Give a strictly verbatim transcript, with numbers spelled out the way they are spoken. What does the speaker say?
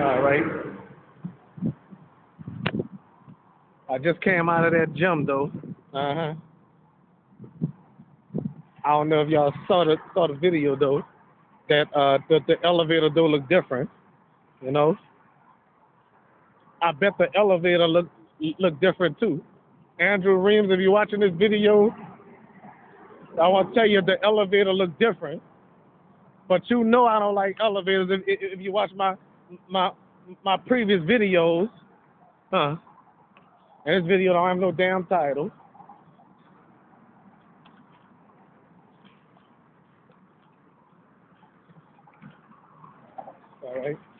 All right. I just came out of that gym though. Uh huh. I don't know if y'all saw the saw the video though. That uh the, the elevator though look different. You know. I bet the elevator look look different too. Andrew Reams, if you're watching this video, I want to tell you the elevator look different. But you know I don't like elevators. If, if, if you watch my my my previous videos, huh? And this video don't have no damn title. All right.